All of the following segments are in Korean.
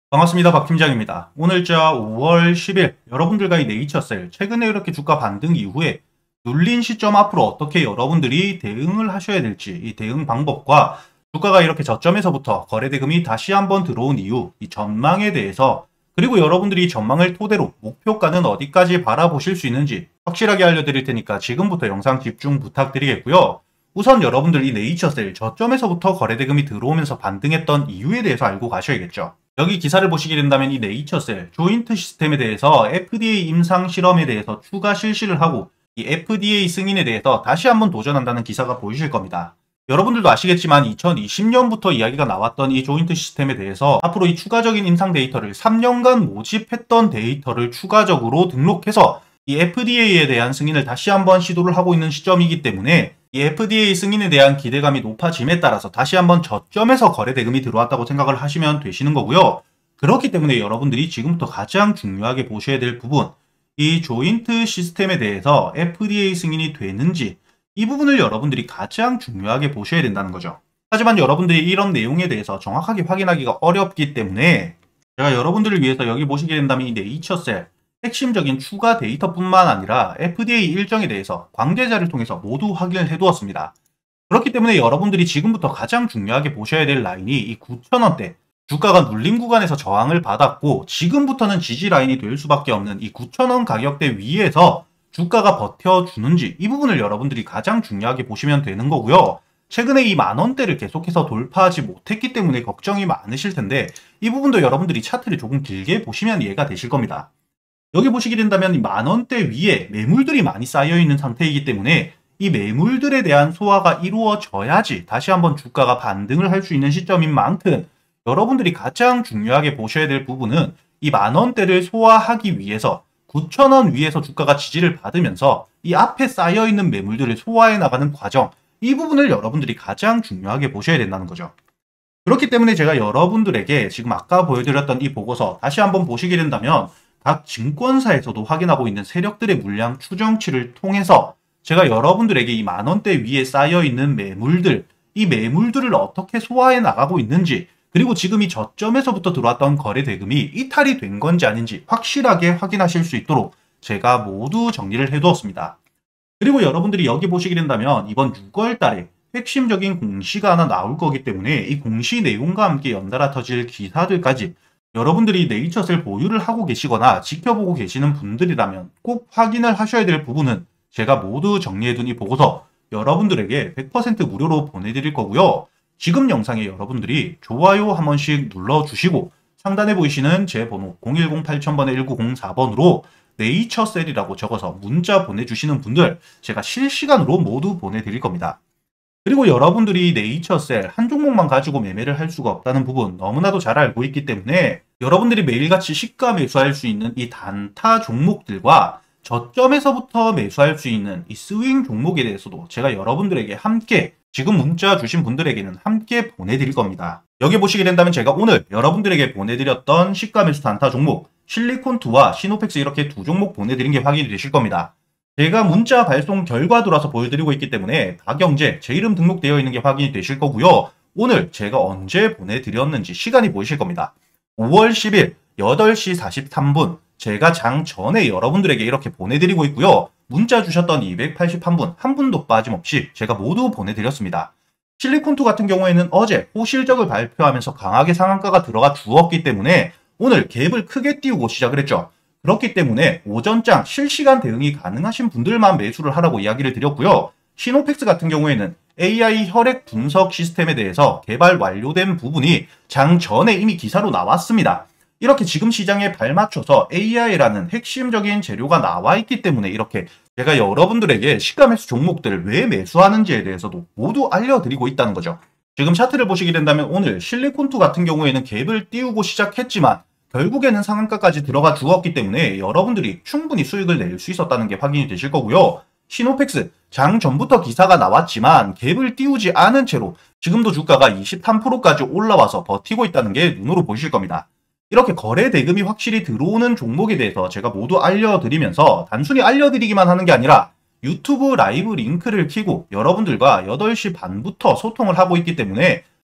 반갑습니다. 박 팀장입니다. 오늘자 5월 10일 여러분들과 이 네이처셀 최근에 이렇게 주가 반등 이후에 눌린 시점 앞으로 어떻게 여러분들이 대응을 하셔야 될지 이 대응 방법과 주가가 이렇게 저점에서부터 거래대금이 다시 한번 들어온 이유 이 전망에 대해서 그리고 여러분들이 이 전망을 토대로 목표가는 어디까지 바라보실 수 있는지 확실하게 알려드릴 테니까 지금부터 영상 집중 부탁드리겠고요. 우선 여러분들 이 네이처셀 저점에서부터 거래대금이 들어오면서 반등했던 이유에 대해서 알고 가셔야겠죠. 여기 기사를 보시게 된다면 이 네이처셀 조인트 시스템에 대해서 FDA 임상 실험에 대해서 추가 실시를 하고 이 FDA 승인에 대해서 다시 한번 도전한다는 기사가 보이실 겁니다. 여러분들도 아시겠지만 2020년부터 이야기가 나왔던 이 조인트 시스템에 대해서 앞으로 이 추가적인 임상 데이터를 3년간 모집했던 데이터를 추가적으로 등록해서 이 FDA에 대한 승인을 다시 한번 시도를 하고 있는 시점이기 때문에 이 FDA 승인에 대한 기대감이 높아짐에 따라서 다시 한번 저점에서 거래대금이 들어왔다고 생각을 하시면 되시는 거고요. 그렇기 때문에 여러분들이 지금부터 가장 중요하게 보셔야 될 부분, 이 조인트 시스템에 대해서 FDA 승인이 되는지 이 부분을 여러분들이 가장 중요하게 보셔야 된다는 거죠. 하지만 여러분들이 이런 내용에 대해서 정확하게 확인하기가 어렵기 때문에 제가 여러분들을 위해서 여기 보시게 된다면 이 네이처셀 핵심적인 추가 데이터뿐만 아니라 FDA 일정에 대해서 관계자를 통해서 모두 확인을 해두었습니다. 그렇기 때문에 여러분들이 지금부터 가장 중요하게 보셔야 될 라인이 이 9,000원대 주가가 눌림 구간에서 저항을 받았고 지금부터는 지지 라인이 될 수밖에 없는 이 9,000원 가격대 위에서 주가가 버텨주는지 이 부분을 여러분들이 가장 중요하게 보시면 되는 거고요. 최근에 이 만원대를 계속해서 돌파하지 못했기 때문에 걱정이 많으실 텐데 이 부분도 여러분들이 차트를 조금 길게 보시면 이해가 되실 겁니다. 여기 보시게 된다면 이 만원대 위에 매물들이 많이 쌓여있는 상태이기 때문에 이 매물들에 대한 소화가 이루어져야지 다시 한번 주가가 반등을 할 수 있는 시점인 만큼 여러분들이 가장 중요하게 보셔야 될 부분은 이 만원대를 소화하기 위해서 9,000원 위에서 주가가 지지를 받으면서 이 앞에 쌓여있는 매물들을 소화해 나가는 과정 이 부분을 여러분들이 가장 중요하게 보셔야 된다는 거죠. 그렇기 때문에 제가 여러분들에게 지금 아까 보여드렸던 이 보고서 다시 한번 보시게 된다면 각 증권사에서도 확인하고 있는 세력들의 물량 추정치를 통해서 제가 여러분들에게 이 만원대 위에 쌓여있는 매물들, 이 매물들을 어떻게 소화해 나가고 있는지 그리고 지금 이 저점에서부터 들어왔던 거래 대금이 이탈이 된 건지 아닌지 확실하게 확인하실 수 있도록 제가 모두 정리를 해두었습니다. 그리고 여러분들이 여기 보시게 된다면 이번 6월 달에 핵심적인 공시가 하나 나올 거기 때문에 이 공시 내용과 함께 연달아 터질 기사들까지 여러분들이 네이처셀 보유를 하고 계시거나 지켜보고 계시는 분들이라면 꼭 확인을 하셔야 될 부분은 제가 모두 정리해둔 이 보고서 여러분들에게 100% 무료로 보내드릴 거고요. 지금 영상에 여러분들이 좋아요 한 번씩 눌러주시고 상단에 보이시는 제 번호 010-8000번에 1904번으로 네이처셀이라고 적어서 문자 보내주시는 분들 제가 실시간으로 모두 보내드릴 겁니다. 그리고 여러분들이 네이처셀 한 종목만 가지고 매매를 할 수가 없다는 부분 너무나도 잘 알고 있기 때문에 여러분들이 매일같이 시가 매수할 수 있는 이 단타 종목들과 저점에서부터 매수할 수 있는 이 스윙 종목에 대해서도 제가 여러분들에게 함께 지금 문자 주신 분들에게는 함께 보내드릴 겁니다. 여기 보시게 된다면 제가 오늘 여러분들에게 보내드렸던 시가 매수 단타 종목 실리콘2와 시노펙스 이렇게 두 종목 보내드린 게 확인이 되실 겁니다. 제가 문자 발송 결과도라서 보여드리고 있기 때문에 가경제 제 이름 등록되어 있는 게 확인이 되실 거고요. 오늘 제가 언제 보내드렸는지 시간이 보이실 겁니다. 5월 10일 8시 43분 제가 장 전에 여러분들에게 이렇게 보내드리고 있고요. 문자 주셨던 281분 한 분도 빠짐없이 제가 모두 보내드렸습니다. 실리콘2 같은 경우에는 어제 호실적을 발표하면서 강하게 상한가가 들어가 주었기 때문에 오늘 갭을 크게 띄우고 시작을 했죠. 그렇기 때문에 오전장 실시간 대응이 가능하신 분들만 매수를 하라고 이야기를 드렸고요. 시노펙스 같은 경우에는 AI 혈액 분석 시스템에 대해서 개발 완료된 부분이 장 전에 이미 기사로 나왔습니다. 이렇게 지금 시장에 발맞춰서 AI라는 핵심적인 재료가 나와 있기 때문에 이렇게 제가 여러분들에게 시가 매수 종목들을 왜 매수하는지에 대해서도 모두 알려드리고 있다는 거죠. 지금 차트를 보시게 된다면 오늘 실리콘2 같은 경우에는 갭을 띄우고 시작했지만 결국에는 상한가까지 들어가 주었기 때문에 여러분들이 충분히 수익을 낼 수 있었다는 게 확인이 되실 거고요. 시노펙스 장 전부터 기사가 나왔지만 갭을 띄우지 않은 채로 지금도 주가가 23%까지 올라와서 버티고 있다는 게 눈으로 보이실 겁니다. 이렇게 거래 대금이 확실히 들어오는 종목에 대해서 제가 모두 알려드리면서 단순히 알려드리기만 하는 게 아니라 유튜브 라이브 링크를 켜고 여러분들과 8시 반부터 소통을 하고 있기 때문에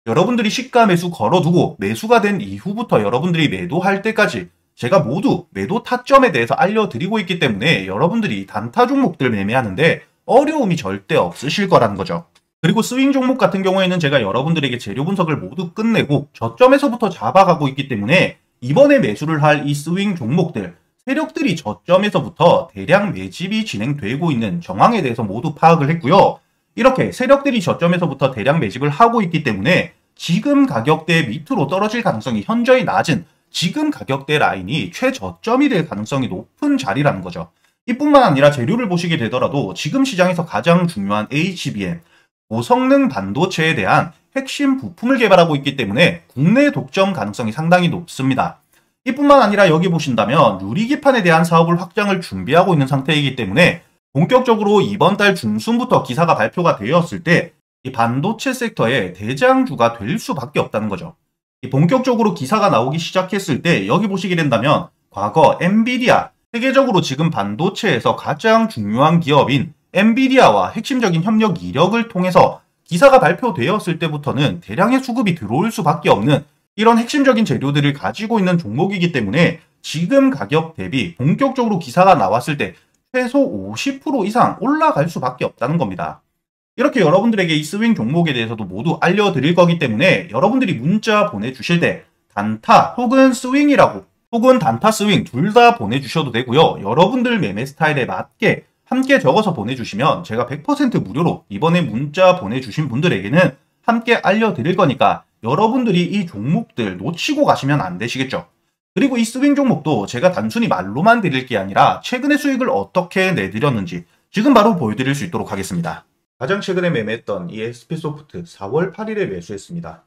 여러분들이 시가 매수 걸어두고 매수가 된 이후부터 여러분들이 매도할 때까지 제가 모두 매도 타점에 대해서 알려드리고 있기 때문에 여러분들이 단타 종목들 매매하는데 어려움이 절대 없으실 거라는 거죠. 그리고 스윙 종목 같은 경우에는 제가 여러분들에게 재료 분석을 모두 끝내고 저점에서부터 잡아가고 있기 때문에 이번에 매수를 할 이 스윙 종목들, 세력들이 저점에서부터 대량 매집이 진행되고 있는 정황에 대해서 모두 파악을 했고요. 이렇게 세력들이 저점에서부터 대량 매집을 하고 있기 때문에 지금 가격대 밑으로 떨어질 가능성이 현저히 낮은 지금 가격대 라인이 최저점이 될 가능성이 높은 자리라는 거죠. 이뿐만 아니라 재료를 보시게 되더라도 지금 시장에서 가장 중요한 HBM, 고성능 반도체에 대한 핵심 부품을 개발하고 있기 때문에 국내 독점 가능성이 상당히 높습니다. 이뿐만 아니라 여기 보신다면 유리기판에 대한 사업을 확장을 준비하고 있는 상태이기 때문에 본격적으로 이번 달 중순부터 기사가 발표가 되었을 때 이 반도체 섹터의 대장주가 될 수밖에 없다는 거죠. 본격적으로 기사가 나오기 시작했을 때 여기 보시게 된다면 과거 엔비디아, 세계적으로 지금 반도체에서 가장 중요한 기업인 엔비디아와 핵심적인 협력 이력을 통해서 기사가 발표되었을 때부터는 대량의 수급이 들어올 수밖에 없는 이런 핵심적인 재료들을 가지고 있는 종목이기 때문에 지금 가격 대비 본격적으로 기사가 나왔을 때 최소 50% 이상 올라갈 수밖에 없다는 겁니다. 이렇게 여러분들에게 이 스윙 종목에 대해서도 모두 알려드릴 거기 때문에 여러분들이 문자 보내주실 때 단타 혹은 스윙이라고 혹은 단타 스윙 둘 다 보내주셔도 되고요. 여러분들 매매 스타일에 맞게 함께 적어서 보내주시면 제가 100% 무료로 이번에 문자 보내주신 분들에게는 함께 알려드릴 거니까 여러분들이 이 종목들 놓치고 가시면 안 되시겠죠. 그리고 이 스윙 종목도 제가 단순히 말로만 드릴 게 아니라 최근의 수익을 어떻게 내드렸는지 지금 바로 보여드릴 수 있도록 하겠습니다. 가장 최근에 매매했던 이 SP소프트 4월 8일에 매수했습니다.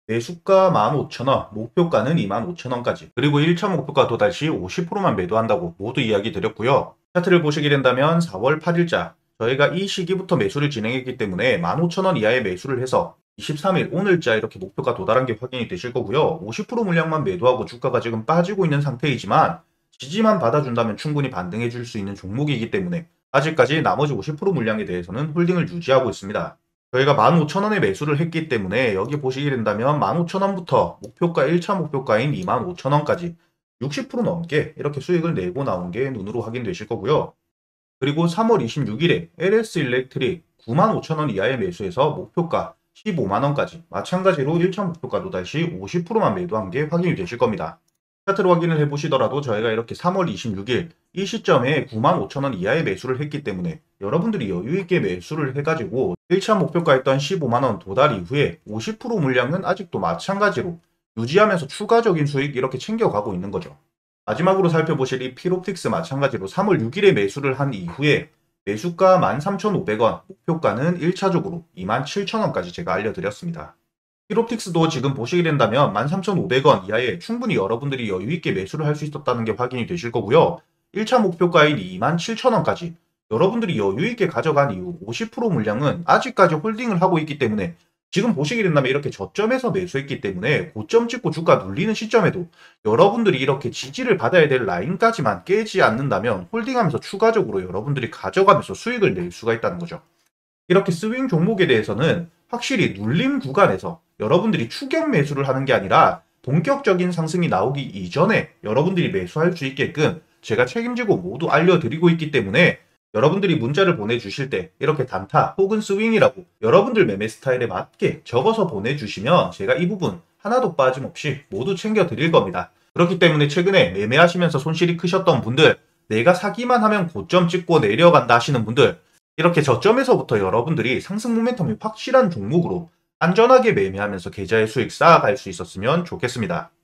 매수가 15,000원, 목표가는 25,000원까지, 그리고 1차 목표가 도달 시 50%만 매도한다고 모두 이야기 드렸고요. 차트를 보시게 된다면 4월 8일자 저희가 이 시기부터 매수를 진행했기 때문에 15,000원 이하의 매수를 해서 23일 오늘자 이렇게 목표가 도달한 게 확인이 되실 거고요. 50% 물량만 매도하고 주가가 지금 빠지고 있는 상태이지만 지지만 받아준다면 충분히 반등해 줄 수 있는 종목이기 때문에 아직까지 나머지 50% 물량에 대해서는 홀딩을 유지하고 있습니다. 저희가 15,000원에 매수를 했기 때문에 여기 보시게 된다면 15,000원부터 목표가 1차 목표가인 25,000원까지 60% 넘게 이렇게 수익을 내고 나온 게 눈으로 확인되실 거고요. 그리고 3월 26일에 LS 일렉트릭 95,000원 이하의 매수해서 목표가 15만원까지 마찬가지로 1차 목표가 도달 시 50%만 매도한 게 확인이 되실 겁니다. 차트로 확인을 해보시더라도 저희가 이렇게 3월 26일 이 시점에 95,000원 이하의 매수를 했기 때문에 여러분들이 여유있게 매수를 해가지고 1차 목표가였던 15만원 도달 이후에 50% 물량은 아직도 마찬가지로 유지하면서 추가적인 수익 이렇게 챙겨가고 있는 거죠. 마지막으로 살펴보실 이 필옵틱스 마찬가지로 3월 6일에 매수를 한 이후에 매수가 13,500원, 목표가는 1차적으로 27,000원까지 제가 알려드렸습니다. 필옵틱스도 지금 보시게 된다면 13,500원 이하에 충분히 여러분들이 여유있게 매수를 할 수 있었다는 게 확인이 되실 거고요. 1차 목표가인 27,000원까지 여러분들이 여유있게 가져간 이후 50% 물량은 아직까지 홀딩을 하고 있기 때문에 지금 보시게 된다면 이렇게 저점에서 매수했기 때문에 고점 찍고 주가 눌리는 시점에도 여러분들이 이렇게 지지를 받아야 될 라인까지만 깨지 않는다면 홀딩하면서 추가적으로 여러분들이 가져가면서 수익을 낼 수가 있다는 거죠. 이렇게 스윙 종목에 대해서는 확실히 눌림 구간에서 여러분들이 추격 매수를 하는 게 아니라 본격적인 상승이 나오기 이전에 여러분들이 매수할 수 있게끔 제가 책임지고 모두 알려드리고 있기 때문에 여러분들이 문자를 보내주실 때 이렇게 단타 혹은 스윙이라고 여러분들 매매 스타일에 맞게 적어서 보내주시면 제가 이 부분 하나도 빠짐없이 모두 챙겨드릴 겁니다. 그렇기 때문에 최근에 매매하시면서 손실이 크셨던 분들, 내가 사기만 하면 고점 찍고 내려간다 하시는 분들, 이렇게 저점에서부터 여러분들이 상승 모멘텀이 확실한 종목으로 안전하게 매매하면서 계좌의 수익 쌓아갈 수 있었으면 좋겠습니다.